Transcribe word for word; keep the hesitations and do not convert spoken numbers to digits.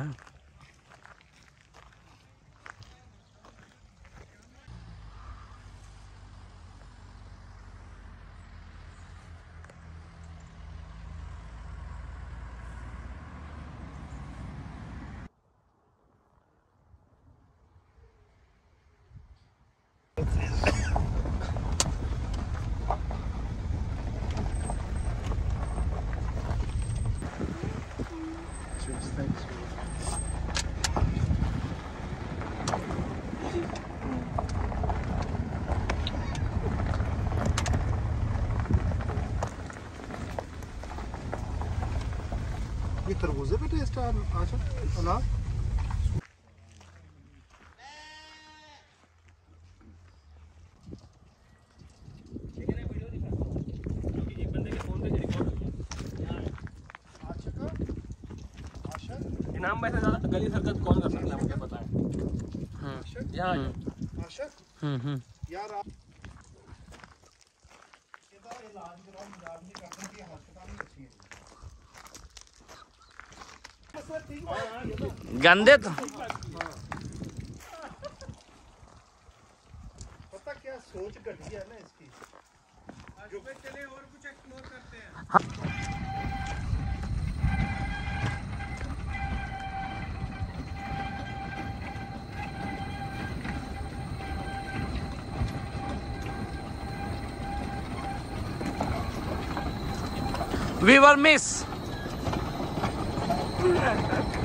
है। ये तरबूजे पे टेस्ट है अच्छा अनार नाम वैसे ज्यादा गली हरकत कौन कर सकता है मुझे पता है। यहाँ आशक हम्म हम्म यार आप ਇਹਦਾ ਇਲਾਜ ਕਰਾਉ ਮਜ਼ਾਕ ਨਹੀਂ ਕਰਦੇ ਕਿ ਹਸਪਤਾਲ ਨਹੀਂ ਅੱਛੀ है गंदे तो पता क्या सोच घटी है ना इसकी जो पे चले और कुछ एक्सप्लोर करते हैं। We were miss.